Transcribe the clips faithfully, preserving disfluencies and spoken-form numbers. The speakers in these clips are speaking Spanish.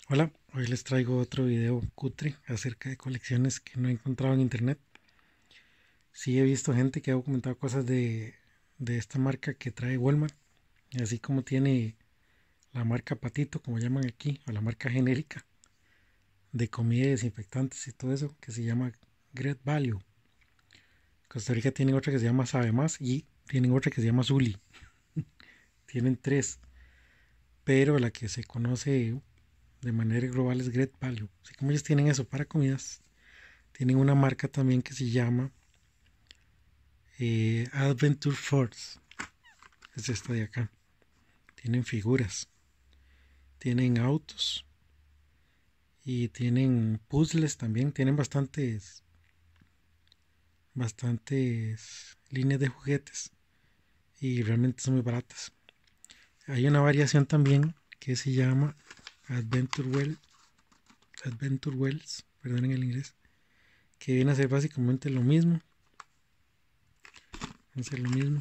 Hola, hoy les traigo otro video cutre acerca de colecciones que no he encontrado en internet. Sí he visto gente que ha documentado cosas de, de esta marca que trae Walmart, así como tiene la marca Patito, como llaman aquí, o la marca genérica de comida y desinfectantes y todo eso, que se llama Great Value. Costa Rica tiene otra que se llama Sabe Más y tienen otra que se llama Zuli. Tienen tres, pero la que se conoce de manera global es Great Value. Así como ellos tienen eso para comidas, tienen una marca también que se llama eh, Adventure Force. Es esta de acá. Tienen figuras, tienen autos y tienen puzzles también. Tienen bastantes, bastantes líneas de juguetes y realmente son muy baratas. Hay una variación también que se llama Adventure Well, Adventure Wells, perdón en el inglés, que viene a ser básicamente lo mismo. Viene a ser lo mismo.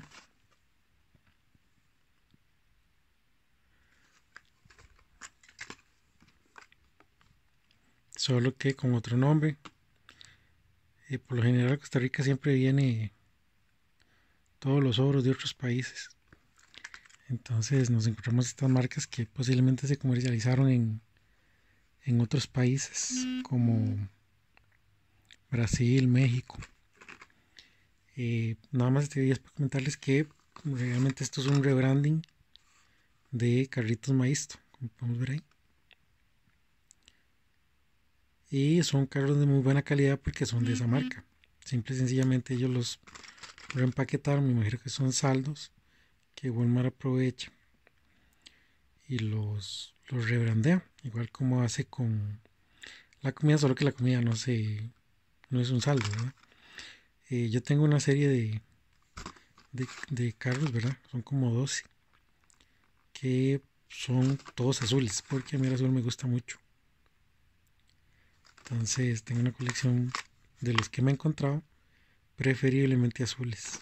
Solo que con otro nombre. Eh, por lo general Costa Rica siempre viene todos los ogros de otros países. Entonces nos encontramos estas marcas que posiblemente se comercializaron en, en otros países como Brasil, México. Eh, nada más te para comentarles que realmente esto es un rebranding de Carritos Maíz, como podemos ver ahí. Y son carros de muy buena calidad porque son de esa marca. Simple y sencillamente ellos los reempaquetaron, me imagino que son saldos que Walmart aprovecha y los, los rebrandea, igual como hace con la comida, solo que la comida no se no es un saldo, ¿verdad? Eh, yo tengo una serie de, de, de carros, ¿verdad? Son como doce que son todos azules, porque a mí el azul me gusta mucho. Entonces tengo una colección de los que me he encontrado, preferiblemente azules.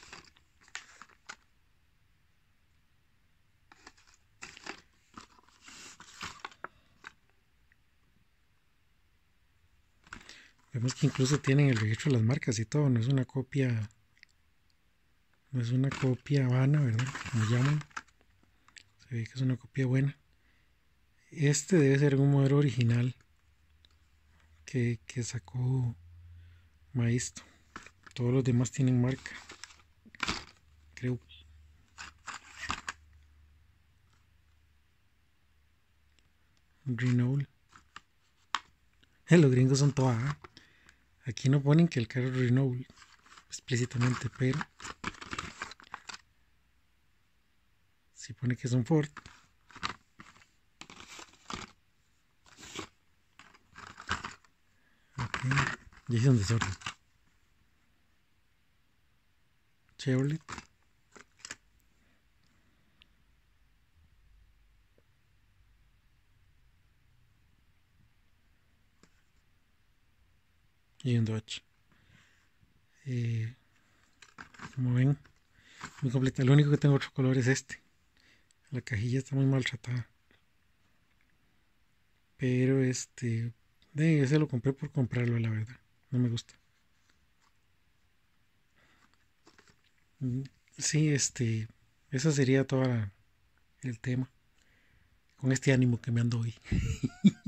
Vemos que incluso tienen el registro de las marcas y todo, no es una copia, no es una copia vana, ¿verdad? Como llaman, se ve que es una copia buena. Este debe ser un modelo original que, que sacó Maisto. Todos los demás tienen marca, creo. Renault. Eh, los gringos son toda. ¿Eh? Aquí no ponen que el carro es Renault explícitamente, pero si pone que es un Ford. Okay. Y es un desorden. Chevrolet. Y un Dodge. Eh, como ven, muy completa. Lo único que tengo otro color es este. La cajilla está muy maltratada. Pero este, de ese lo compré por comprarlo, la verdad. No me gusta. Mm, Sí, este, ese sería todo el tema. Con este ánimo que me ando hoy.